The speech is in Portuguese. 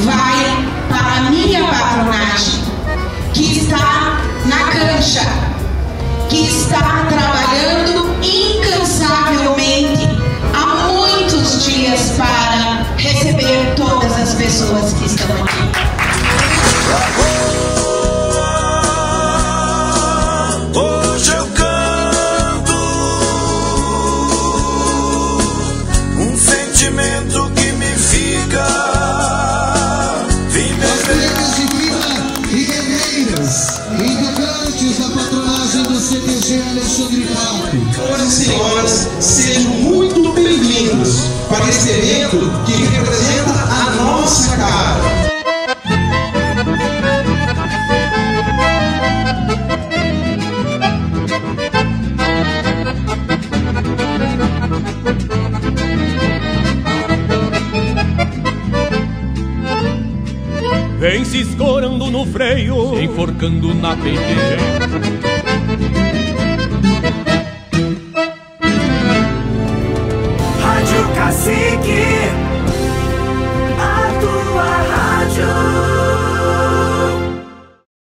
vai para a minha patronagem, que está na cancha, que está trabalhando incansavelmente há muitos dias para receber todas as pessoas que estão aqui. Hoje eu canto um sentimento que me fica. As de Vila e guerreiras, integrantes da patronagem do CTG Alexandre Pato. Senhoras e senhores, sejam muito bem-vindos para esse evento que representa a nossa cara. Vem se escorando no freio, se enforcando na PTG.